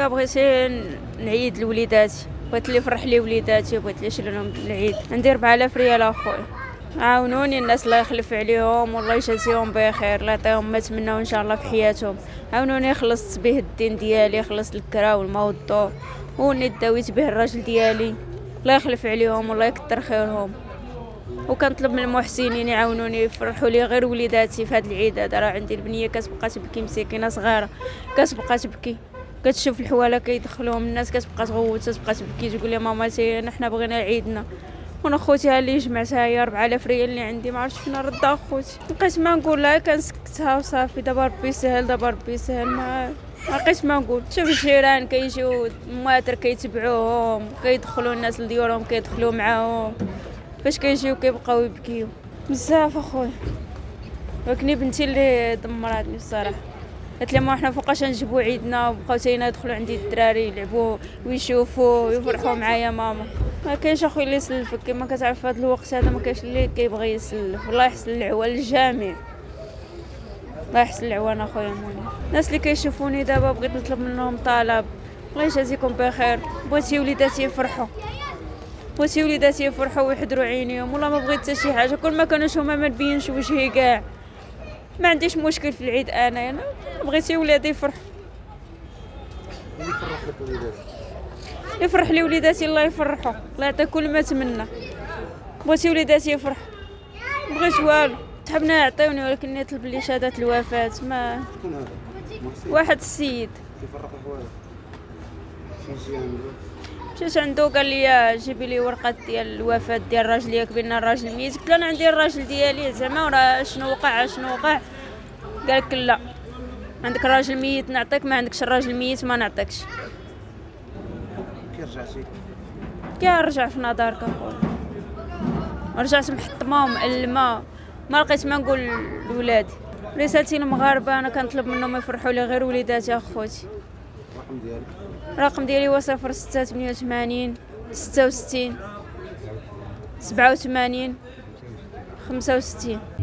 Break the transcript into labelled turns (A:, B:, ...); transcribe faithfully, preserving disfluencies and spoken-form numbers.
A: اخويا بغيت نعيد لوليداتي، بغيت اللي يفرح لي وليداتي وبغيت اللي يشري لهم العيد. عندي أربعة آلاف ريال اخويا، عاونوني الناس الله يخلف عليهم والله يجازيهم بخير، الله يعطيهم ما تمناو ان شاء الله في حياتهم. عاونوني خلصت به الدين ديالي، خلصت الكرا والماء والضو ونيت داويت به الراجل ديالي، الله يخلف عليهم والله يكثر خيرهم. وكنطلب من المحسنين يعاونوني يفرحوا لي غير وليداتي في هذا العيد هذا. راه عندي البنيه كتبقى تبكي مسكينه صغيره، كتبقى تبكي كتشوف الحواله كيدخلوهم الناس كتبقى تغوت تبقى تبكي تقول لي ماما سي حنا بغينا عيدنا. وانا خوتي اللي جمعتها هي أربعة آلاف ريال اللي عندي، ما عرفتش فين نردها خوتي. بقيت ما نقول لها كنسكتها وصافي، دابا ربي يسهل دابا ربي يسهل. ما بقيت ما نقول. شوف الجيران كيجيو مواتر كيتبعوهم كيدخلوا الناس لديورهم كيدخلوا معاهم، فاش كيجيو كيبقاو يبكيو بزاف اخويا. ولكن بنتي اللي دمراتني الصراحه، قالت لي ما حنا فوقاش نجيبوا عيدنا وبقاو تينا يدخلوا عندي الدراري يلعبوا ويشوفوا ويفرحوا معايا ماما. ما كاينش اخويا اللي يسلفك كما كتعرف في هذا الوقت هذا، ما كاينش اللي كيبغي يسلف. الله يحسن العوان للجميع، الله يحسن العوان اخويا موني. الناس اللي كيشوفوني دابا بغيت نطلب منهم طلب، الله يجازيكم بخير. بغيتي وليداتي يفرحوا، بغيتي وليداتي يفرحوا ويحضروا عينيهم، والله ما بغيت حتى شي حاجه. كل ما كانوش هما ما نبينش وجهي كاع، ما عنديش مشكل في العيد. انا انا بغيتي ولادي يفرحوا.
B: يفرح لك وليداتك،
A: يفرح لي وليداتي، الله يفرحوا، الله يعطي كل ما تمنى. بغيتي وليداتي يفرحوا، بغيت والو. حبنا يعطيوني ولكن يطلب لي شهاده الوفاه. ما
B: شكون هذا؟ محسن
A: واحد السيد
B: كيفرق الحوالي شنو عنده؟
A: مشيت عنده قال لي جيبي لي ورقه ديال الوفاه ديال الراجل ديالك بان الراجل ميت. قلت له انا عندي الراجل ديالي زعما راه شنو وقع شنو وقع. قال لك لا، عندك راجل ميت نعطيك، ما عندكش الراجل ميت ما نعطيكش.
B: كي رجعتي؟
A: كي رجع في نظرك اخويا، رجعت محطمه ومألمه، ما لقيت ما نقول لولادي. رسالتي للمغاربه انا كنطلب منهم يفرحوا لي غير وليداتي اخوتي.
B: الرقم ديالك؟
A: الرقم ديالي هو صفر ستة ثمانية وثمانين ستة وستين سبعة وثمانين خمسة وستين.